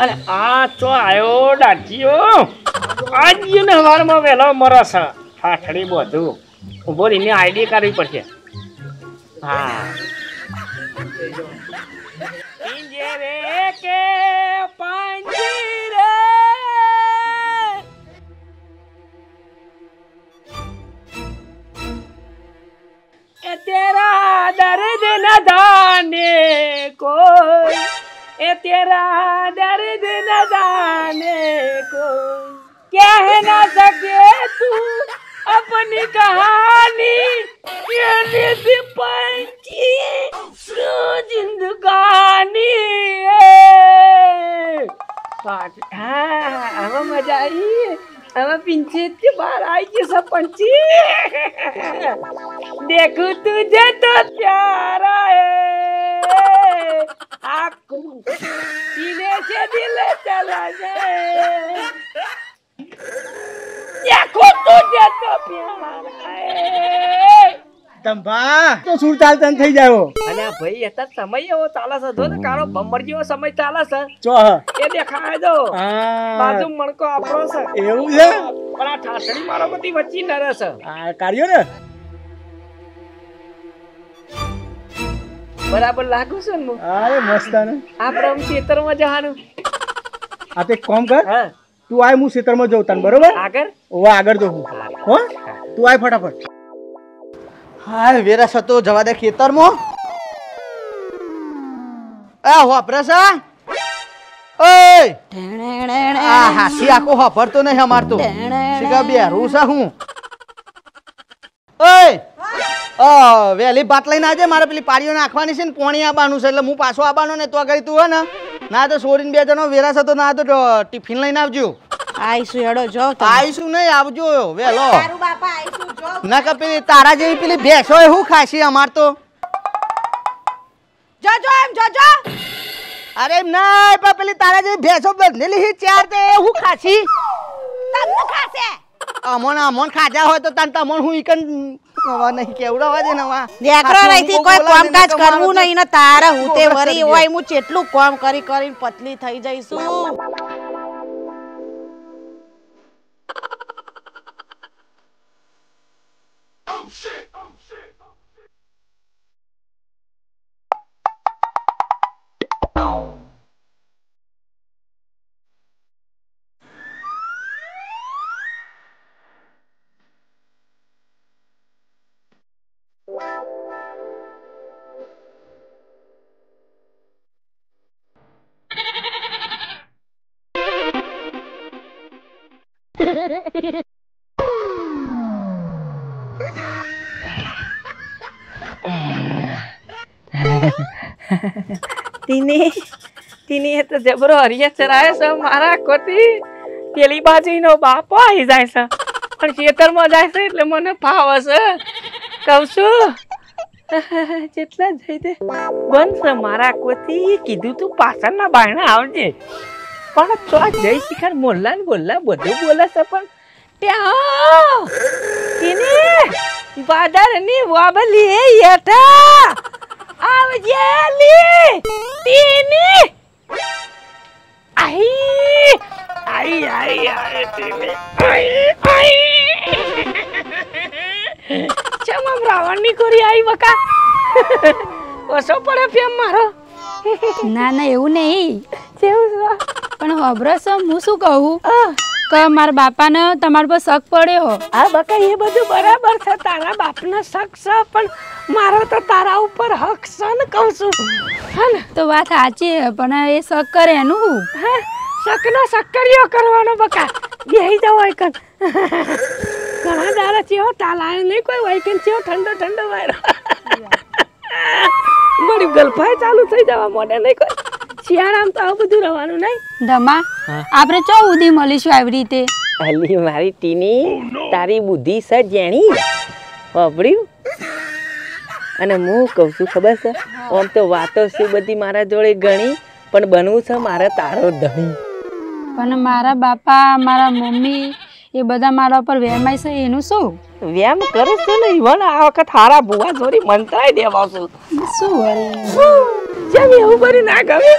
અને આ ચો આયો દાઢીઓ આજ ને હવારમાં વહેલો મરસ ઠાઠડી બધું ઉભો રહીને આઈડી કરવી પડશે. હા પિંજરે કે પાંજરે એ તેરા દર્દ ન જાને કોઈ, ए तेरा दर्द न जाने को कह न सके तू अपनी कहानी ये पंछी जिंदगानी हाँ हमें मजा आई हमें पिंचे के बाहर आई कि सब पंछी देखो तुझे तो प्यारा है आपको सीने से दिल चला जाए देखो तुझे तो प्यारा है તંબા તો સુર ચાલતા થઈ જાયો. અને ભાઈ એતા સમય એવો ચાલે છે જો ને કાળો ભમર જેવો સમય ચાલે છે ચો એ દેખાય દો બાજુ મણકો આપણો છે એવું છે પણ આ ઠાઠડી મારો બધી વચ્ચે નરે છે આ કાર્યો ને બરાબર લાગુ છે ને અરે મસ્ત ને આપણે ખેતરમાં જવાનું આ તે કોમ કર હા તું આય હું ખેતરમાં જઉં તને બરોબર આગળ ઓવા આગળ જો હું હો તું આય ફટાફટ. હા વેરા સતો જવા દે ખેતરમાં આ હોપરેસા ઓય આ હાસી આકો હોપરતો નહીં અમાર તો શીખા બે રૂસા હું ઓય વેલી ભાત લઈને આવજે મારે પેલી પાડીઓ નાખવાની છે ને પોણી આવવાનું છે એટલે હું પાછો આવવાનો ને તો આગળ તું હે ને ના તો સોરીને બે જણો વેરા સતો ના તો ટિફિન લઈને આવજો. આઈશું હેડો જો આઈશું નહીં આવજો વેલો તારું બાપા આઈશું જો ના કે પેલી તારા જેવી પેલી ભેંસો એ હું ખાશી અમાર તો જો જો એમ જો જો અરે એમ નહીં પણ પેલી તારા જેવી ભેંસો બંધેલી છે ચાર તે એ હું ખાશી તમને ખાશે અમોન ખાજા હોય તો તન તમોન હું ઈકન નવા નહીં કેવડાવા દે નવા દેખરો રહીથી કોઈ કામકાજ કરવું નહીં ને તારા હુતે વરી હોય હું કેટલું કામ કરી કરીને પતલી થઈ જઈશું. તીની તો જબરો હરિયા ચરાય છે મારા કોતી પેલી બાજુનો બાપો આવી જાય છે પણ ખેતરમાં જાય છે એટલે મને ફાવે છે કહું છું જેટલા જઈ દે બનશે મારા કોતી કીધું તું પાછળના બાયણા આવજે પણ તો જઈ શિખર મોલ્લા ને બોલ્લા બધું બોલે છે પણ ત્યાં તીની બાદરની વાબલી એ યઠા આવજે લી તીની આઈ આઈ આઈ આઈ તીની આઈ આઈ ચમમ રાવણની કોરી આઈ બકા ઓસો પડે ફેમ મારો ના ના એવું નહીં કેવું પણ હબરસો હું શું કહું કે મારા બાપાને તમારા પર શક પડ્યો. આ બકા એ બધું બરાબર છે તારા બાપનો શક છે પણ મારો તો તારા ઉપર હક છે ને કહું છું હા ને તો વાત સાચી છે પણ એ શક કરે એનું હા શકનો સક્કરિયો કરવાનો બકા બેહી જાવ આઈકન ઘણા દાડા ચેવો તાલાય નહીં કોઈ વાઈકન ચેવો ઠંડો ઠંડો વાયરો બડી ગલફાઈ ચાલુ થઈ જવા મોડે નહીં કોઈ શિયાળામાં તો આવું બધું રહેવાનું નહીં. ધમા આપણે ચો ઉધી મળીશું આવી રીતે. અલી મારી ટીની તારી બુદ્ધિ છે જેણી વાપર્યું અને હું કહું છું ખબર છે આમ તો વાતો છે બધી મારા જોડે ઘણી પણ બનવું છે મારે તારો ધણી. પણ મારા બાપા મારા મમ્મી એ બધા મારા પર વેમાય છે એનું શું? વેમ કરે છે ને ઈવન આ વખત હારા ભુવા જોરી મંત્રાય દેવાશું. શું વળી જેમ એવું કરી ના ગમે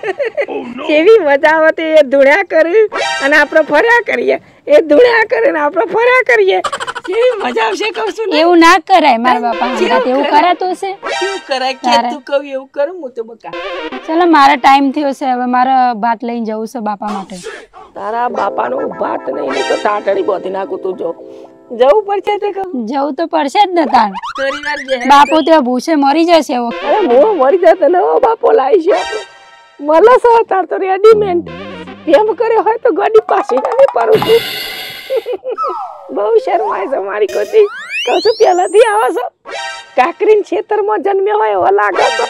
કેવી મજા આવતી એ ધૂણ્યા કરી અને આપણે ફર્યા કરીએ, એ ધૂણ્યા કરીને આપણે ફર્યા કરીએ, કેવી મજા આવશે કહું છું. એવું ના કરાય મારા બાપા સાથે, એવું કરાતું છે? શું કરાય કે તું કહું એવું કરું હું તો બકા. ચલો મારો ટાઈમ થયો છે, હવે મારે ભાત લઈને જવું છે બાપા માટે. તારા બાપાનો ભાત નહીં તો તાટડી બોધી નાખું તું જો જવું પડશે તે કહું. જવું તો પડશે જ ને તાણ. થોડી વાર જે બાપો ત્યાં ભૂસે મરી જશે એવો. અરે મોં મરી જતો નવો બાપો લાવી છે આપણે મળે છે તાર તો રેડીમેન્ટ એમ કરે હોય તો ગાડી પાછી નથી પાડું છું. બહુ શરમાય છે મારી કોતી કહું છું પહેલાથી આવે છે કાકરીન ખેતરમાં જન્મ્યો હોય એવો લાગે છે.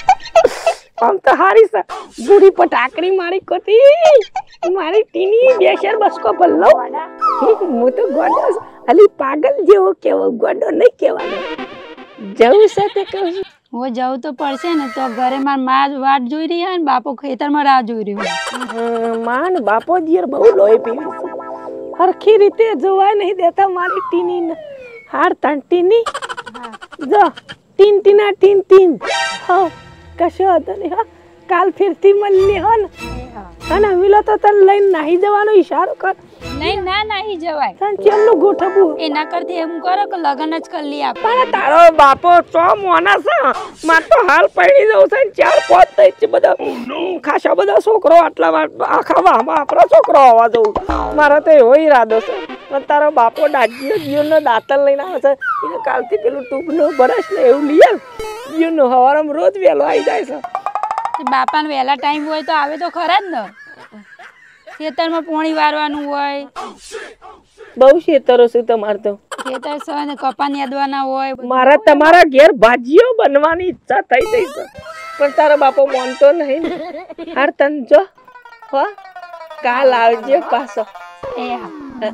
આમ તો હારી છે બુડી પટાકડી મારી કોતી મારી ટીની બેશર બસકો ભલ્લો હું તો ગોડો અલી પાગલ જેવો કેવો ગોડો નહીં કહેવાનો. જવું છે તે કહું છું. હું જવું તો પડશે ને, તો ઘરે માર માં વાટ જોઈ રહી હોય ને બાપો ખેતરમાં રાહ જોઈ રહ્યો. માન બાપો દિયર બહુ લોહી પીવી છે, હરખી રીતે જોવાય નહીં દેતા મારી ટીની હાર તાન ટીની જો ટીન ટીના ટીન ટીન. હા કશો હતો નહીં. હા કાલ ફેરથી મળીએ હો ને અને મિલો તો તને લઈને નાહી જવાનો ઈશારો કર. નહીં ના નહીં જવાય. તને ચેમનું ગોઠવવું એના કરતી એમ કરો કે લગન જ કરી લઈએ આપણે. પણ તારો બાપો ચો મોના છે માર તો હાલ પડી જવું છે ને 4-5 થઈ છે બધા ખાસા બધા છોકરો આટલા આખા વાહમાં આપણો છોકરો હોવા જવું મારો તો એવો ઈરાદો છે. પણ તારો બાપો દાજીઓ જીવનો દાંતણ લઈને આવે છે એને કાલથી પેલું ટૂંકનું બ્રશ ને એવું લઈએ જીવનો હવારમાં રોજ વહેલો આવી જાય છે. બાપાને વહેલા ટાઈમ હોય તો આવે તો ખરા જ ને. ખેતરમાં પોણી વારવાનું હોય, બહુ ખેતરો છે તમારે તો. ખેતર છે ને કપાન યાદવાના હોય. મારા તમારા ઘેર ભાજીઓ બનવાની ઈચ્છા થઈ ગઈ છે પણ તારો બાપો માનતો નહીં. હાર તન જો હો કાલ આવજે પાછો. એ હા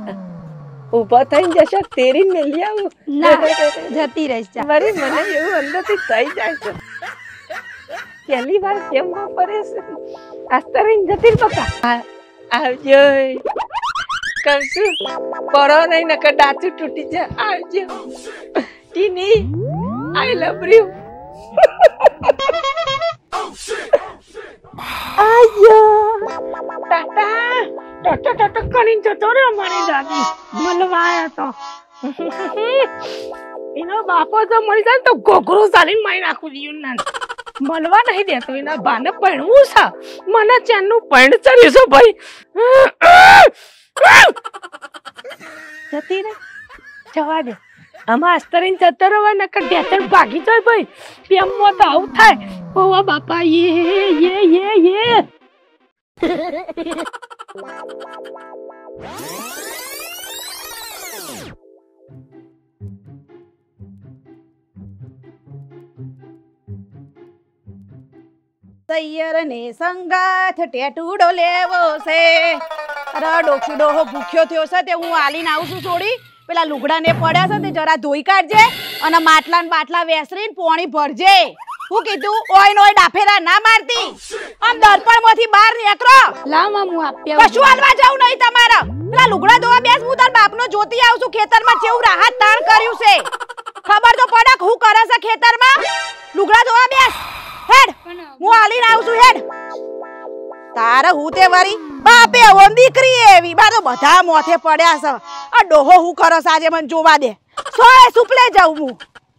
ઊભા થઈને જશો તેરી મેલી આવું ના જતી રહીશ. મારી મને એવું અંદરથી થઈ જાય છે. પહેલી વાર કેમ પડે છે આસ્તરીને જતી બકા. આવજો કહું છું પડો નહીં નકર ડાચું તૂટી જાય. આવજો ટીની આઈ લવ યુ. આજો ટાટા ટાટા ટાટા કરીને જતો રે મારી દાદી મળવા આવ્યા તો. એનો બાપો તો મળી જાય તો ઘોઘરો ચાલીને મારી નાખું દીયું ના મળવા નહીં દેતો. એના બાને પૈણવું છે મને ચેનનું પૈણ ચડ્યું છે ભાઈ. જતી રે જવા દે આમાં અસ્તરીને જતો રહેવાય નકર ઢેચણ ભાગી જાય ભાઈ. પેમમાં તો આવું થાય. ઓવા બાપા યે તૈયાર ને સંગાથ ટેટુડો લેવો છે. અરે ડોક્યુ ડોહો ભૂખ્યો થયો છે તે હું આલીને આવું છું. થોડી પેલા લુગડાને પડ્યા છે તે જરા ધોઈ કાઢજે અને માટલા ને બાટલા વેસરીને પોણી ભરજે. હું કીધું ઓય નોય ડાફેરા ના મારતી. આમ દર્પણમાંથી બહાર નીકળો. લાવ માં હું આપ્યા કશું હાલવા જાવ નહીં તમારે. પેલા લુગડા ધોવા બેસ હું તાર બાપનો જોતી આવું છું. ખેતરમાં કેવું રાહત તાણ કર્યું છે ખબર તો પડે હું કરે છે ખેતરમાં. લુગડા ધોવા બેસ હેડ હું આલીને આવું છું. હેડ તારે હું તે વરી બાપે ઓન દીકરી એવી બાર તો બધા મોથે પડ્યા છે. આ ડોહો હું કરો છે આજે મને જોવા દે. સોય સુપલે જાઉં હું.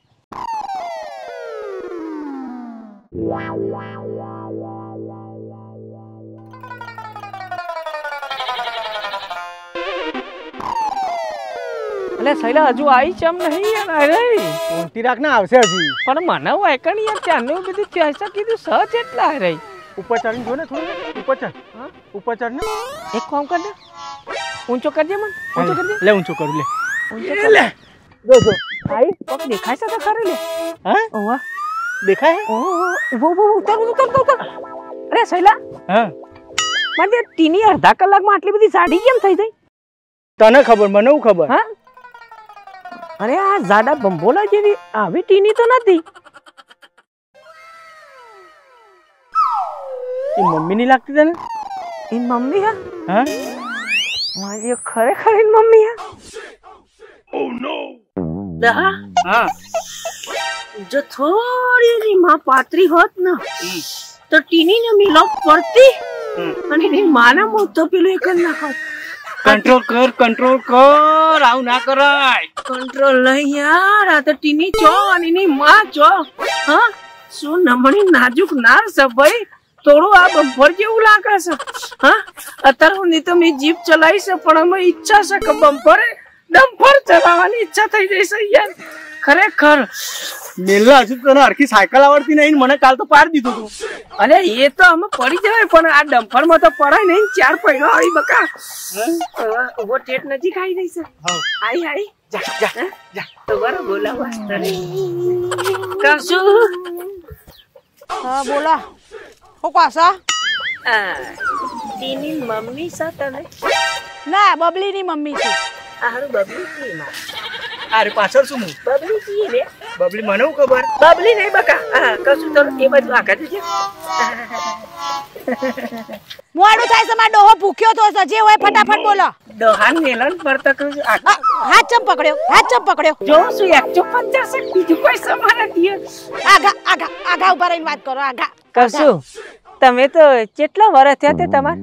એટલે સૈલા હજુ આવી ચમ નહીં યાર. અરે કોંતી રાખ ના આવશે હજી. પણ મને વાયકણ યાર ત્યાંનું બધું ત્યાંસા કીધું સહજ એટલા રહી. ઉપર ચડીને જો ને થોડું ઉપર ચડ. હા ઉપર ચડ ને એક કામ કર દે ઊંચો કરજે મને ઊંચો કરજે. લે ઊંચો કરું લે. ઊંચો કર લે. જો જો આઈ પગ દેખાય છે તો ખરે લે. હા ઓવા દેખાય. ઓહો ઉભો ઉતર. અરે સૈલા હા મને ટીની અડધા કલાકમાં આટલી બધી સાડી કેમ થઈ જાય? તને ખબર મને હું ખબર. હા અરે આ જાડા બંબોલા જેવી આવી ટીની તો નથી. એ મમ્મી ની લાગતી તને? એ મમ્મી હા હા મારી ખરેખર એની મમ્મી હા જો થોડી એની માં પાતરી હોત ને તો ટીની ને મિલો પડતી અને એની માના મોત તો પેલું એક જ નાખત. કંટ્રોલ કર આવું ના કરાય. કંટ્રોલ નહીં યાર, આ તો ટીની ચો અને એની માં ચો. હા શું નમણી નાજુક નાર છે ભાઈ, થોડું આ બમ્પર જેવું લાગે છે. હા અત્યારે હું તો મેં જીપ ચલાવી છે પણ અમે ઈચ્છા છે કે બમ્પરે ડમ્પર ચલાવવાની ઈચ્છા થઈ જશે યાર. ખરેખર મેલા હજુ તને હરખી સાયકલ આવડતી નહીં, મને કાલ તો પાડી દીધું તું. અરે એ તો અમે પડી જવાય પણ આ ડમ્પર માં તો પડાય નહીં. 4 પૈડા આવી બકા ઉભો ટેટ નજીક આવી જઈશે. આઈ જા તો બરો બોલાવા કશું. હા બોલા હું પાછા ટીની મમ્મી છે તને? ના બબલી ની મમ્મી છે. હારું બબલી કી માં અરે પાછળ શું બબલી કી રે? બબલી મને ખબર. બબલી નહીં બકા. હા કશું તો એ બાજુ આગળ જજે. મોડું થાય છે, મારો ડોહો ભૂખ્યો તો છે. જે હોય ફટાફટ બોલો. દોહાન મેલન પર તક હાથ ચમ પકડ્યો. જો શું 150 બીજું કોઈ સમાન દિયે. આગા ઉભા રહીને વાત કરો. આગા કશું તમે તો કેટલા વર્ષ થયા તે તમાર?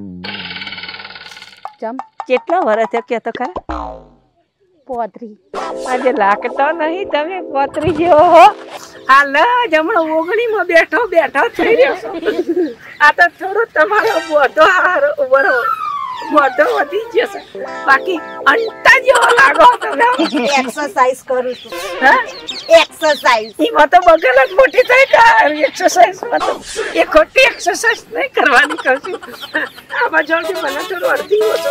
કેટલા વર્ષ થયા કે તો ખરા? પોતરી. આજે લાગતો નહીં તમે પોતરી જેવો હો. હાલ જ હમણાં 19 માં બેઠો થઈ રહ્યો છો. આ તો થોડો તમારો બોધો હારો બરો બોધો વધી જશે, બાકી અંટા જેવો લાગો તમે. એક્સરસાઇઝ કરું છું. હા એક્સરસાઇઝ એમાં તો બગલ જ મોટી થાય કે એક્સરસાઇઝમાં તો એ ખોટી એક્સરસાઇઝ નહીં કરવાની કહું છું. આમાં જોડે મને થોડું અડધી ઓછો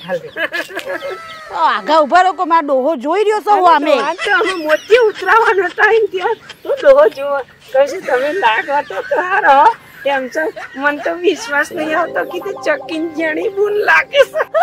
આગા ઉભા રહો. મારો ડોહો જોઈ રહ્યો છો. અમે મોતી ઉતરાવાનો ટાઈમ થયો તો ડોહો જોવો કહું તમે લાગો તો હારો એમ છે. મને તો વિશ્વાસ નહીં આવતો કીધું ચકીન જેણી બૂન લાગે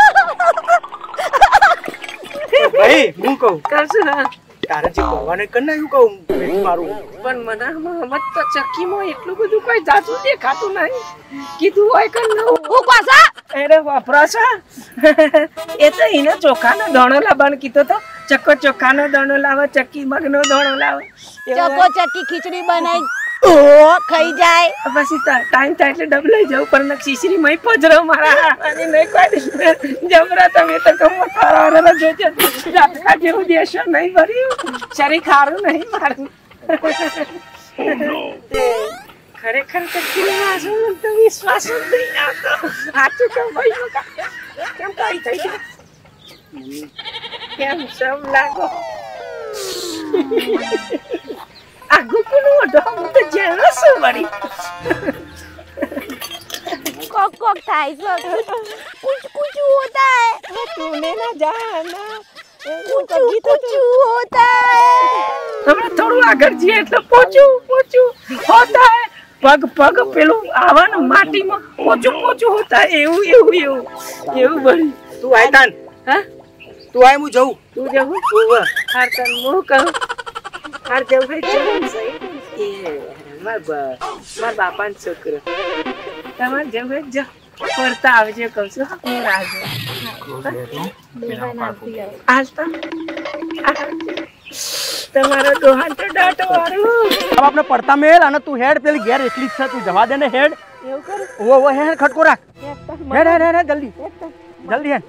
છે. ભાઈ હું કહું કશું હા તારે જે કરવાને કર ને એવું કહું મારું. પણ મને હમત તો ચક્કીમાં એટલું બધું કોઈ જાતું દેખાતું નહીં. કીધું હોય કે હું પાછા અરે વાપરાશો એ તો એને ચોખાનો દાણો લાવવાનો કીધો તો. ચક્કો ચોખાનો દાણો લાવો, ચક્કી મગનો દાણો લાવો. ચક્કી ખીચડી બનાવી ખાઈ જાય. પછી ટાઈમ થાય એટલે ડબલાઈ જવું પણ શીશરી મય પજરો મારા અને નહીં કોઈ જમરા. તમે તો કમો થારા જોજો જાતકા જેવું દેશો નહીં ભર્યું. શરીર ખારું નહીં મારું. ખરેખર તો વિશ્વાસ જ નહીં આવતો. સાચું કહું ભાઈ કેમ કઈ થઈ ગયું? કેમ સમ લાગો આગુ કોનું ઓઢો હું તો જેલો છું વળી. કોક થાય છે. कुछ होता है. तूने ना जाना कुछ होता है. હમણાં થોડું આગળ જઈએ એટલે પોચું હોતા હે. પગ પેલું આવવાનું માટીમાં પોચું હોતા એવું બની. તું આય તાન. હા તું આય હું જઉં. તું જવું હાર તન હું કહું હાર જવું ભાઈ જવું એ મારા બાપાનો છોકરો તમારે જવું જ ફરતા આવજે કહું છું. હું રાહ આજતા તમારો ડોહાન તો દાંતો વાળું. હવે આપણે પડતા મેલ અને તું હેડ પેલી ઘેર એકલી જ છે, તું જવા દે ને હેડ. એવું કરું ઓ હેડ ખટકો રાખ. હેડ જલ્દી હેડ.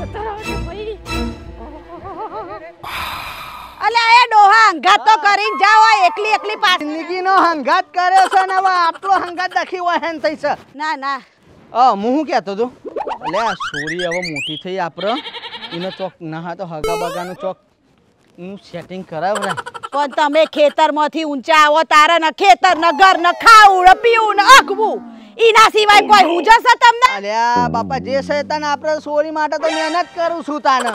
અલ્યા એ ડોહા હંગાત તો કરીને જાવ. એકલી પાસ જિંદગીનો હંગાત કર્યો છે ને હવે આટલો હંગાત દખી હોય હેન થઈ છે. ના હું શું કહેતો હતો એટલે આ સોરી હવે મોટી થઈ આપણે એનો ચોક ના તો હગા બગાનું ચોક નું સેટિંગ કરાવરાય. પણ તમે ખેતરમાંથી ઊંચા આવો તારે ને ખેતર ને ઘર ને ખાવું ને પીવું ને અખવું એના સિવાય કોઈ હુજે છે તમને? અલ્યા બાપા જે છે તને આપણે સોરી માટે તો મહેનત કરું છું તાને.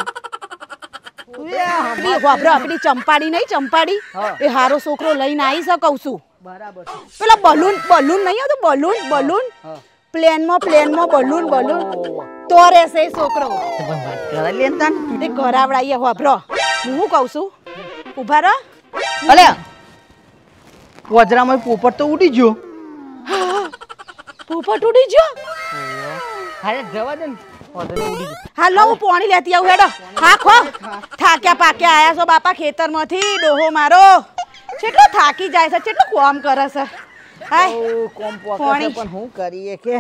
આપણી ચંપાડી નહીં ચંપાડી એ હારો છોકરો લઈને આવી છે કહું છું. બરાબર. પેલા બલૂન નહીં આવતું બલૂન પ્લેનમાં બલૂન તો રહેશે એ છોકરો. તે કરાવડાઈએ વાપરો. હું કહું છું ઉભા રહો. અલ્યા વજરામાં પોપટ તો ઉડી ગયો. પોપટ ઉડી ગયો? હા જવા દે ને. હાલો હું પોણી લેતી આવું હેડો. હા ખો થાક્યા પાક્યા આયા છો બાપા ખેતરમાંથી. ડોહો મારો કેટલો થાકી જાય છે, કેટલું કામ કરે છે. હાય કોમ પોણી. પણ હું કરીએ કે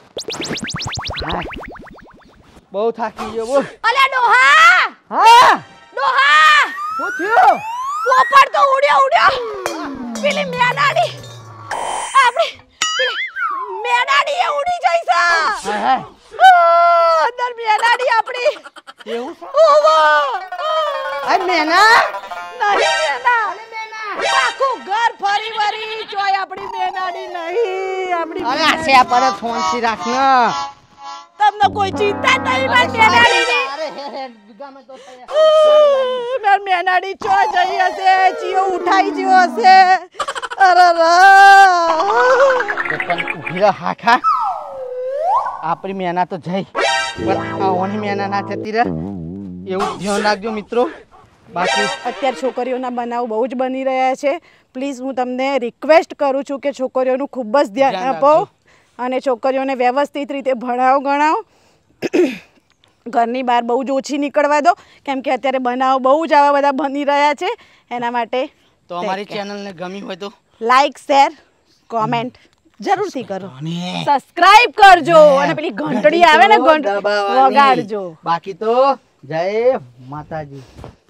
બહુ થાકી ગયો બોલ. અલ્યા ડોહા હા ડોહા શું થયું? પોપટ તો ઉડ્યો. પેલી મેનાડી આપણી પેલી મેનાડી એ ઉડી જઈ છે. હા અંદર મેનાડી આપણી. એવું છે? ઓવો આ મેના નહીં મેના આખું ઘર ફરી વરી જોય આપણી મેનાડી નહીં. આપણી અરે આ છે પર ફોન થી રાખ ને. તમને કોઈ ચિંતા નહીં મારી મેનાડીની. અરે હે ગમે તો થયા. મારી મેનાડી ચો જઈ હશે, ચિયો ઉઠાઈ ગયો હશે. અરે પણ ઉભી રહે હાખા. આપણી મેના તો જઈ પણ આ ઓની મેના ના થતી રહે એવું ધ્યાન રાખજો મિત્રો. બાકી અત્યારે છોકરીઓના બનાવ બહુ જ બની રહ્યા છે. પ્લીઝ હું તમને રિક્વેસ્ટ કરું છું કે છોકરીઓનું ખૂબ જ ધ્યાન આપો અને છોકરીઓને વ્યવસ્થિત રીતે ભણાવો ગણાવો. ઘરની બહાર બહુ જ ઓછી નીકળવા દો, કેમ કે અત્યારે બનાવ બહુ જ આવા બધા બની રહ્યા છે. એના માટે તો અમારી ચેનલને ગમી હોય તો લાઈક શેર કોમેન્ટ જરૂરથી કરો. સબસ્ક્રાઇબ કરજો અને પેલી ઘંટડી આવે ને ઘંટડી વગાડજો. બાકી તો જય માતાજી.